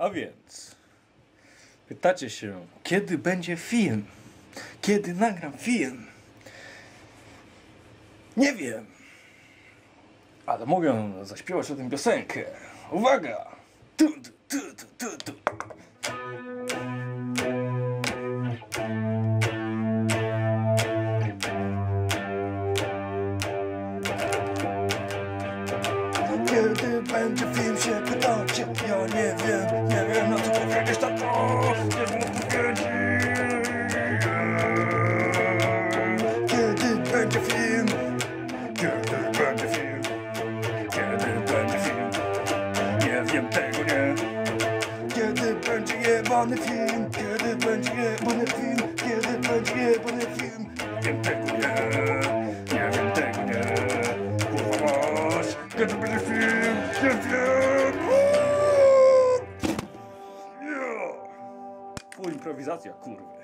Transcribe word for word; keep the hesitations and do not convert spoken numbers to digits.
A więc pytacie się, kiedy będzie film? Kiedy nagram film? Nie wiem. Ale mogę zaśpiewać o tym piosenkę. Uwaga! Tu, tu, tu, tu, tu, tu. Kiedy będzie film, się pytacie? Ja nie wiem, nie wiem na co powiedzieć, tato. Nie wiem odpowiedzi. Kiedy będzie film? Kiedy będzie film? Kiedy będzie film? Nie wiem tego, nie. Kiedy będzie jebany film? Kiedy będzie jebany film? Kiedy będzie jebany film? Nie wiem tego, nie. Nie wiem tego, nie. Kurwa masz. Kiedy będzie film? Nie wiem. Yeah. Improwizacja, kurwa.